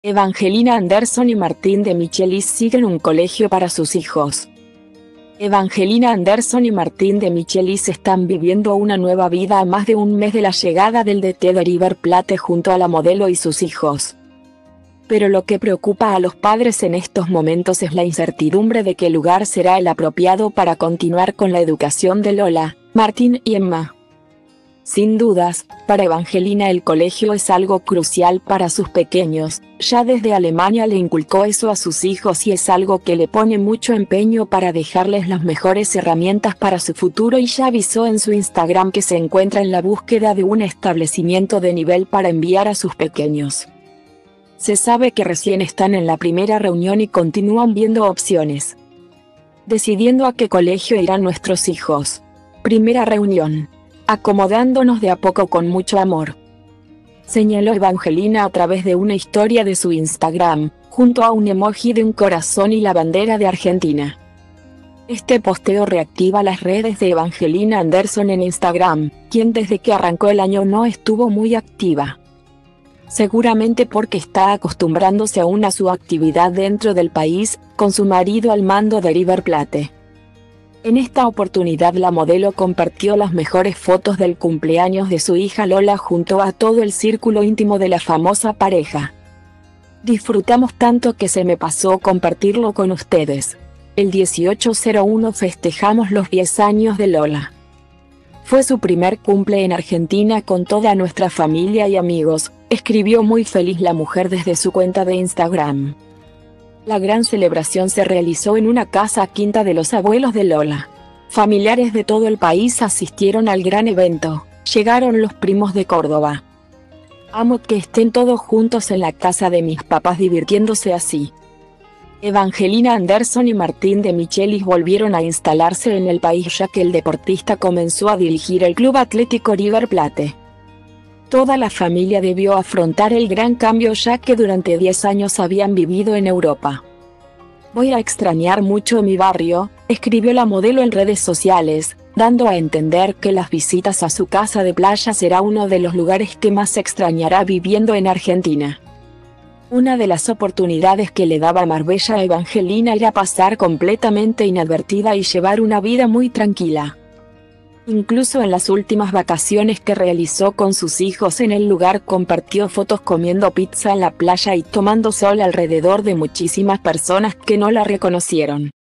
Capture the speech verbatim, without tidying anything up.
Evangelina Anderson y Martín de Michelis siguen un colegio para sus hijos. Evangelina Anderson y Martín de Michelis están viviendo una nueva vida a más de un mes de la llegada del D T de River Plate junto a la modelo y sus hijos. Pero lo que preocupa a los padres en estos momentos es la incertidumbre de qué lugar será el apropiado para continuar con la educación de Lola, Martín y Emma. Sin dudas, para Evangelina el colegio es algo crucial para sus pequeños, ya desde Alemania le inculcó eso a sus hijos y es algo que le pone mucho empeño para dejarles las mejores herramientas para su futuro y ya avisó en su Instagram que se encuentra en la búsqueda de un establecimiento de nivel para enviar a sus pequeños. Se sabe que recién están en la primera reunión y continúan viendo opciones, decidiendo a qué colegio irán nuestros hijos. Primera reunión. Acomodándonos de a poco con mucho amor, señaló Evangelina a través de una historia de su Instagram, junto a un emoji de un corazón y la bandera de Argentina. Este posteo reactiva las redes de Evangelina Anderson en Instagram, quien desde que arrancó el año no estuvo muy activa. Seguramente porque está acostumbrándose aún a su actividad dentro del país, con su marido al mando de River Plate. En esta oportunidad la modelo compartió las mejores fotos del cumpleaños de su hija Lola junto a todo el círculo íntimo de la famosa pareja. Disfrutamos tanto que se me pasó compartirlo con ustedes. El dieciocho cero uno festejamos los diez años de Lola. Fue su primer cumple en Argentina con toda nuestra familia y amigos, escribió muy feliz la mujer desde su cuenta de Instagram. La gran celebración se realizó en una casa quinta de los abuelos de Lola. Familiares de todo el país asistieron al gran evento, llegaron los primos de Córdoba. Amo que estén todos juntos en la casa de mis papás divirtiéndose así. Evangelina Anderson y Martín de Michelis volvieron a instalarse en el país ya que el deportista comenzó a dirigir el Club Atlético River Plate. Toda la familia debió afrontar el gran cambio ya que durante diez años habían vivido en Europa. Voy a extrañar mucho mi barrio, escribió la modelo en redes sociales, dando a entender que las visitas a su casa de playa será uno de los lugares que más extrañará viviendo en Argentina. Una de las oportunidades que le daba Marbella a Evangelina era pasar completamente inadvertida y llevar una vida muy tranquila. Incluso en las últimas vacaciones que realizó con sus hijos en el lugar compartió fotos comiendo pizza en la playa y tomando sol alrededor de muchísimas personas que no la reconocieron.